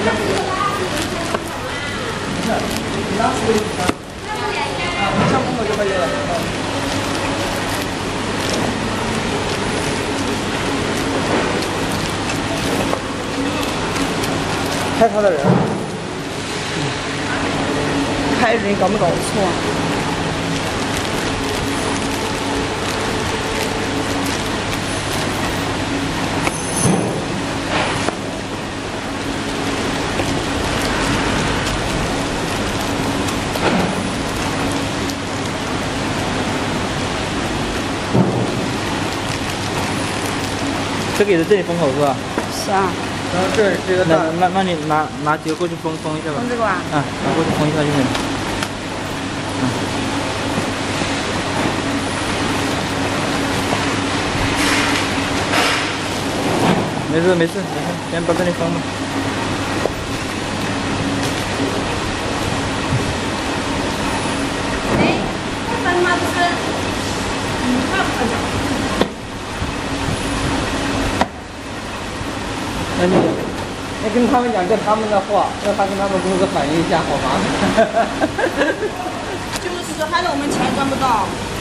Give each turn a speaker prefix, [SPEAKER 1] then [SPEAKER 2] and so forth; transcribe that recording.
[SPEAKER 1] 拍他的人，
[SPEAKER 2] 拍人搞没搞错啊？
[SPEAKER 1] 这个也是这里封口是吧？
[SPEAKER 2] 是啊。
[SPEAKER 1] 然后这是个那你拿几个过去封一下吧。
[SPEAKER 2] 封这个吧。
[SPEAKER 1] 啊，拿过去封一下就行。没事没事没事，先把这里封吧。
[SPEAKER 2] 哎，他妈不是，
[SPEAKER 1] 那你跟他们讲个他们的话，让他跟他们公司反映一下好吗？
[SPEAKER 2] 就是害得我们钱赚不到。